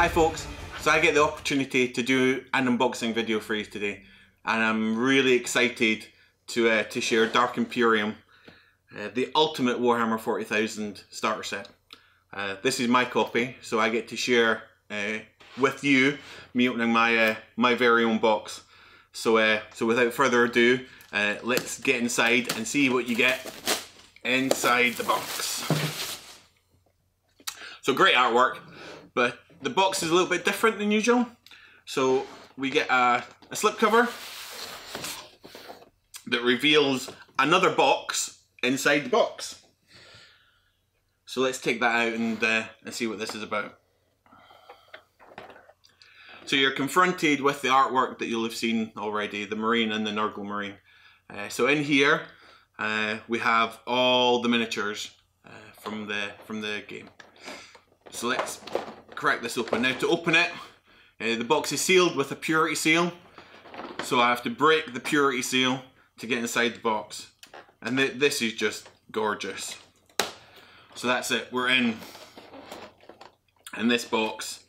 Hi folks, so I get the opportunity to do an unboxing video for you today, and I'm really excited to share Dark Imperium, the ultimate Warhammer 40,000 starter set. This is my copy, so I get to share with you, me opening my very own box. So without further ado, let's get inside and see what you get inside the box. So great artwork, but the box is a little bit different than usual. So we get a slipcover that reveals another box inside the box. So let's take that out and see what this is about. So you're confronted with the artwork that you'll have seen already, the Marine and the Nurgle Marine. So in here we have all the miniatures from the game. So let's crack this open. Now to open it, the box is sealed with a purity seal. So I have to break the purity seal to get inside the box. And this is just gorgeous. So that's it, we're in. And this box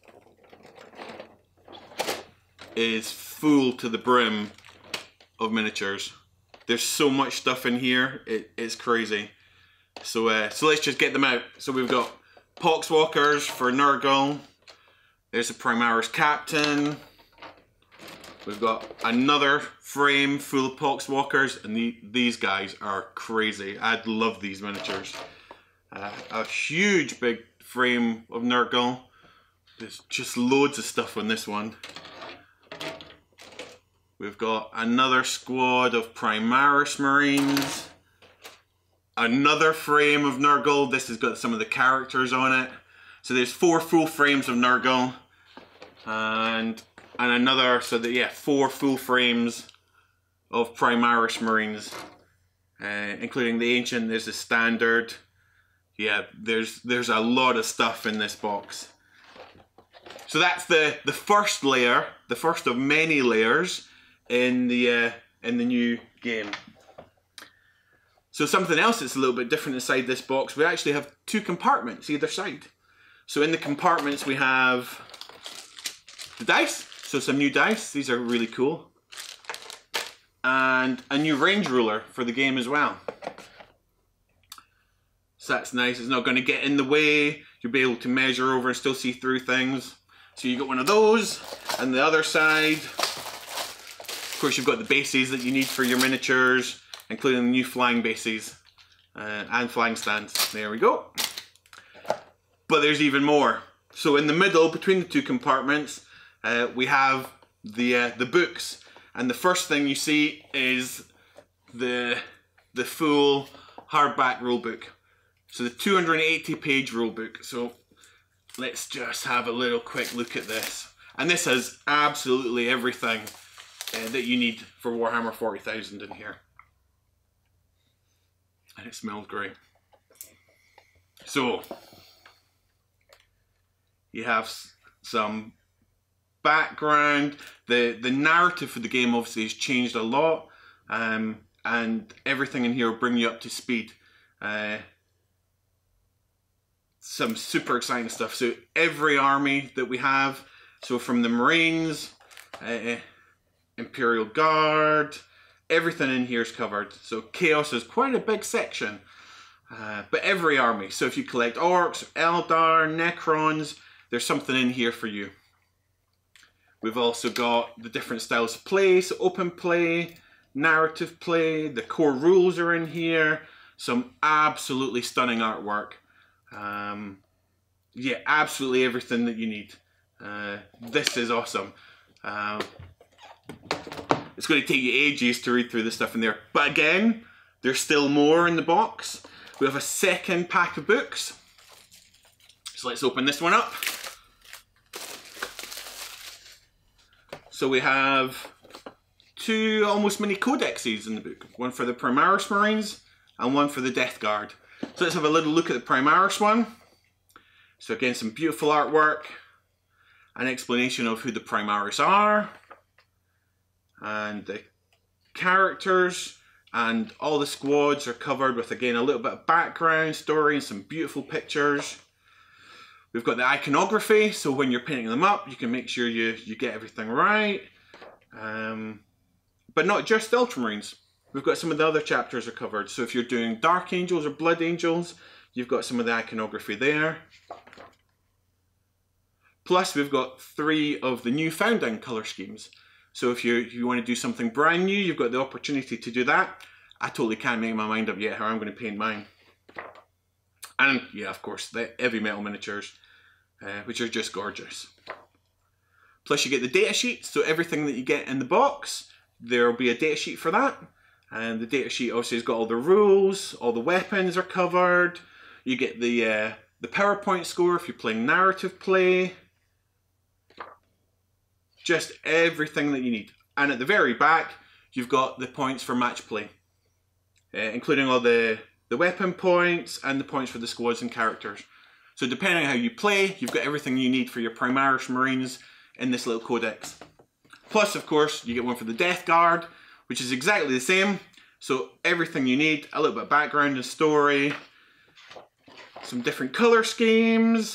is full to the brim of miniatures. There's so much stuff in here, it's crazy. So let's just get them out. So we've got Poxwalkers for Nurgle. There's a Primaris Captain. We've got another frame full of Poxwalkers, and these guys are crazy. I love these miniatures. A huge big frame of Nurgle. There's just loads of stuff on this one. We've got another squad of Primaris Marines. Another frame of Nurgle. This has got some of the characters on it. So there's 4 full frames of Nurgle. And another, so that, yeah, 4 full frames of Primaris Marines. Including the Ancient, there's the Standard. Yeah, there's a lot of stuff in this box. So that's the first layer, the first of many layers in the new game. So something else that's a little bit different inside this box, we actually have 2 compartments either side. So in the compartments we have the dice, so some new dice, these are really cool. And a new range ruler for the game as well. So that's nice, it's not going to get in the way, you'll be able to measure over and still see through things. So you got one of those, and the other side, of course you've got the bases that you need for your miniatures, including the new flying bases and flying stands. There we go. But there's even more. So in the middle, between the 2 compartments, we have the books. And the first thing you see is the full hardback rulebook. So the 280-page rulebook. So let's just have a little quick look at this. And this has absolutely everything that you need for Warhammer 40,000 in here. And it smells great. So you have some background. The narrative for the game obviously has changed a lot, and everything in here will bring you up to speed. Some super exciting stuff. So every army that we have, so from the Marines, Imperial Guard, everything in here is covered. So Chaos is quite a big section, but every army. So if you collect Orcs, Eldar, Necrons, there's something in here for you. We've also got the different styles of play, so open play, narrative play, the core rules are in here, some absolutely stunning artwork. Yeah, absolutely everything that you need. This is awesome. It's going to take you ages to read through the stuff in there. But again, there's still more in the box. We have a second pack of books. So let's open this one up. So we have 2 almost mini codexes in the book. One for the Primaris Marines and one for the Death Guard. So let's have a little look at the Primaris one. So again, some beautiful artwork. An explanation of who the Primaris are. And the characters and all the squads are covered with, again, a little bit of background story and some beautiful pictures. We've got the iconography, so when you're painting them up, you can make sure you get everything right. But not just the Ultramarines. We've got some of the other chapters are covered. So if you're doing Dark Angels or Blood Angels, you've got some of the iconography there. Plus, we've got 3 of the new founding colour schemes. So if you want to do something brand new, you've got the opportunity to do that. I totally can't make my mind up yet how I'm going to paint mine. And yeah, of course, the heavy metal miniatures, which are just gorgeous. Plus you get the data sheet, so everything that you get in the box, there'll be a data sheet for that. And the data sheet obviously has got all the rules, all the weapons are covered. You get the PowerPoint score if you're playing narrative play. Just everything that you need. And at the very back, you've got the points for match play, including all the weapon points and the points for the squads and characters. So depending on how you play, you've got everything you need for your Primaris Marines in this little codex. Plus, of course, you get one for the Death Guard, which is exactly the same. So everything you need, a little bit of background and story, some different colour schemes,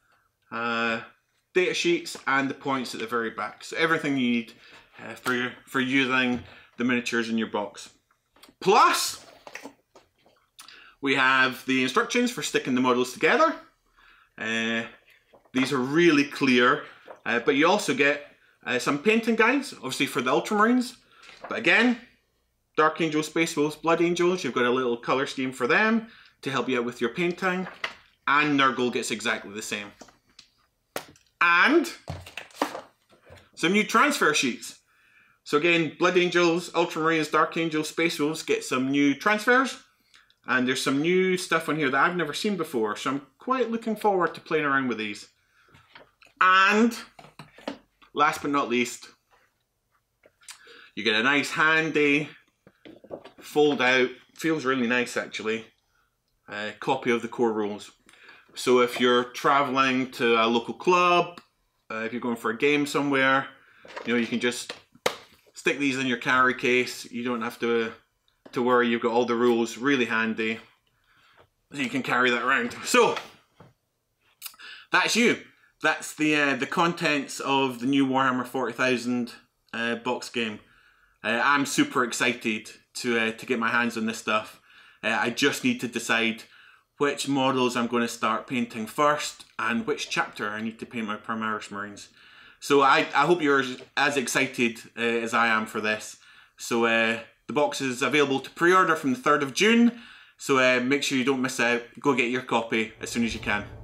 data sheets, and the points at the very back. So everything you need for using the miniatures in your box. Plus, we have the instructions for sticking the models together. These are really clear, but you also get some painting guides, obviously for the Ultramarines. But again, Dark Angels, Space Wolves, Blood Angels, you've got a little colour scheme for them to help you out with your painting. And Nurgle gets exactly the same. And some new transfer sheets. So again, Blood Angels, Ultramarines, Dark Angels, Space Wolves get some new transfers. And there's some new stuff on here that I've never seen before. So I'm quite looking forward to playing around with these. And last but not least, you get a nice handy, fold out, feels really nice actually, copy of the core rules. So if you're traveling to a local club, if you're going for a game somewhere, you can just stick these in your carry case. You don't have to worry, you've got all the rules really handy. So you can carry that around. So that's you. That's the contents of the new Warhammer 40,000 box game. I'm super excited to get my hands on this stuff. I just need to decide which models I'm going to start painting first and which chapter I need to paint my Primaris Marines. So I hope you're as excited as I am for this. So the box is available to pre-order from the 3rd of June. So make sure you don't miss out. Go get your copy as soon as you can.